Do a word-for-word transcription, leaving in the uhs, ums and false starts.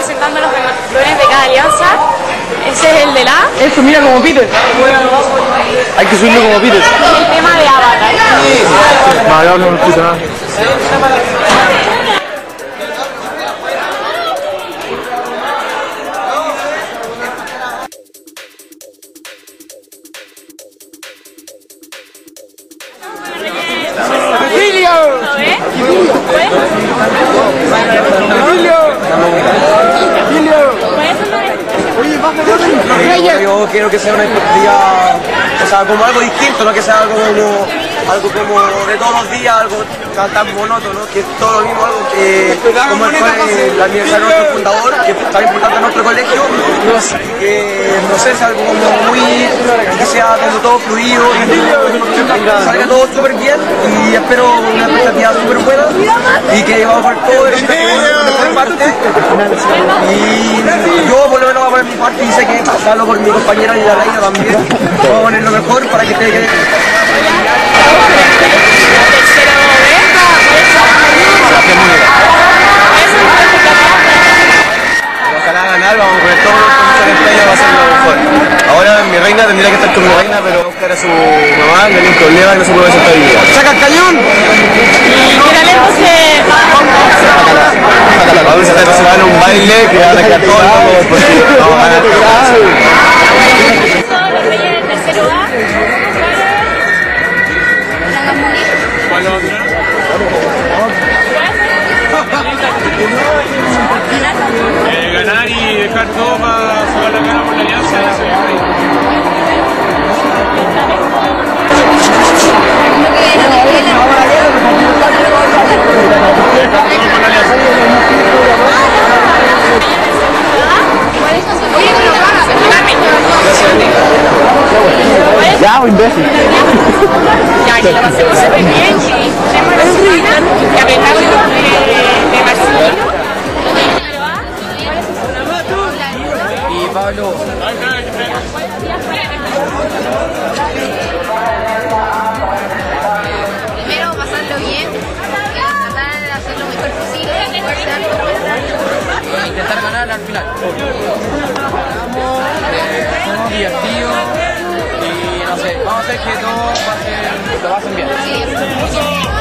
presentando los ganadores de cada alianza. Ese es el de la... Eso, mira como Peter. Hay que subirlo como Peter. El tema de Avatar. No, yo no escucho nada. ¡Emilio! Yo quiero que sea una día, o sea, como algo distinto, no que sea algo como, algo como de todos los días, algo tan, tan monótono, que es todo lo mismo, algo que, como el, el aniversario de nuestro fundador, que es tan importante en nuestro colegio, que no sé, es algo como muy, que sea como todo fluido, que salga todo súper bien y espero una expectativa súper buena y que vamos a poner todo de nuestra parte y yo por lo menos voy a poner mi parte y sé que pasarlo por mi compañera y la reina también, voy a poner lo mejor para que esté que... Ojalá ganar, vamos a poner todo nuestro empeño para hacerlo mejor. Ahora mi reina tendría que estar con mi reina, pero buscar a su mamá, que tiene un problema y no se puede sentar hoy día. ¡Saca el cañón! Y finalmente se... Vamos a hacer un baile que van a quedar todos locos porque vamos a ganar todo. Los reyes del tercero A. Eh, ganar y dejar todo para sacar la cara por la alianza. Ya, imbécil. Ya, que la pasemos súper bien y tenemos la semana que apretamos de Marcelino. Y Pablo. Primero pasarlo bien, tratar de hacer lo mejor posible, esforzarnos. E intentar ganar al final. Somos divertidos y no sé, vamos a hacer que todos lo pasen bien. Sí.